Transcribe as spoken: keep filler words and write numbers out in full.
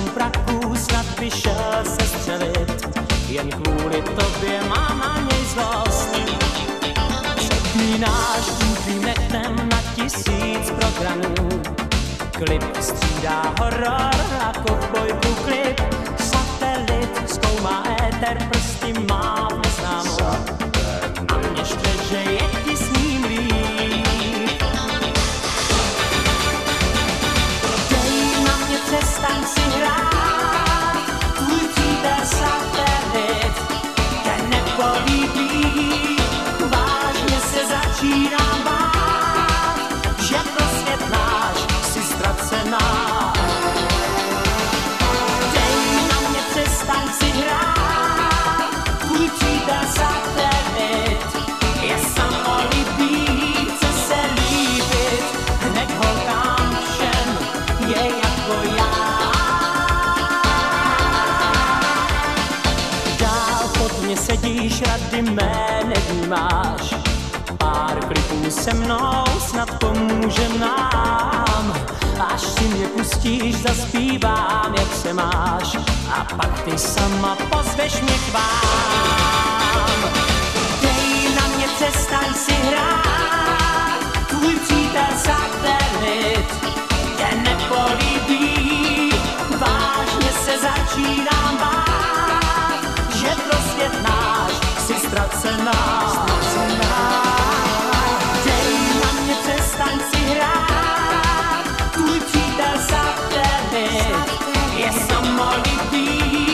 sumpraku snad by šel se střelit, jen kvůli tobě mám na něj zlost. Přepínáš tím tvým nechtem na tisíc programů, klip střídá horor a kovbojku klip, satelit zkoumá éter, prsty má v neznámu a mě štve, že je ti s ním líp. Dej na mě, přestaň si hrát, tvůj přítel satelit tě nepolíbí, vážně se začínám bát, že pro svět náš jsi ztracená. Dej na mě, přestaň si hrát, tvůj přítel satelit je samolibý, chce se líbit, hned holkám všem je jako já. Dál pod mě sedíš, rady mé nevnímáš, pár klipů se mnou snad pomůžem nám. Až si mě pustíš, zaspívám, jak se máš, a pak ty sama pozveš mě k vám. Dej na mě, přestaň si hrát, tvůj přítel satelit tě nepolíbí, vážně se začínám bát, že pro svět náš jsi ztracená. Dej na mě, přestaň si hrát, tvůj přítel satelit je samolibý,